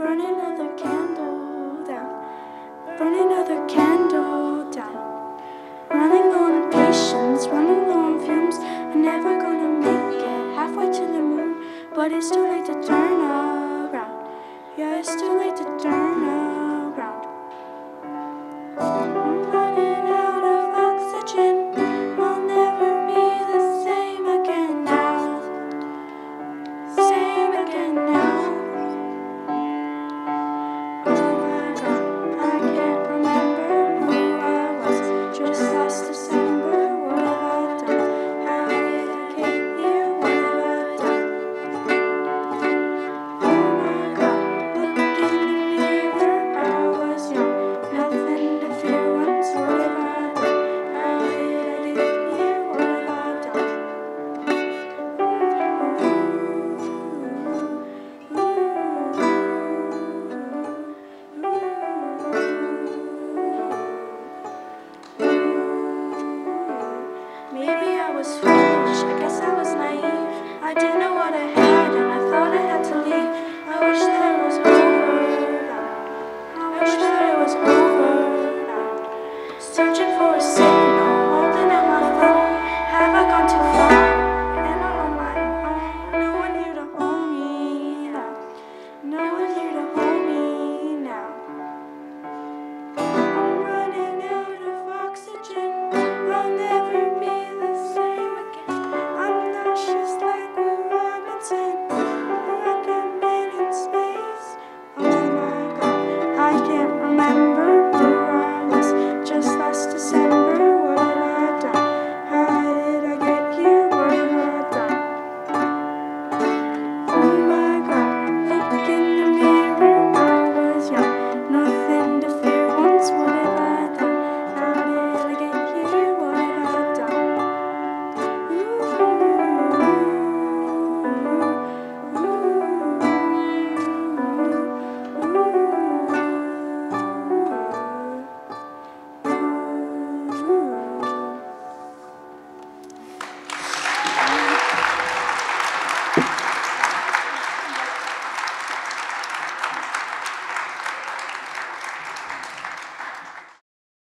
burn another candle down, burn another candle down. Running low on patience, running low on fumes. I'm never gonna make it halfway to the moon, but it's too late to turn around. Yeah, it's too late to turn around.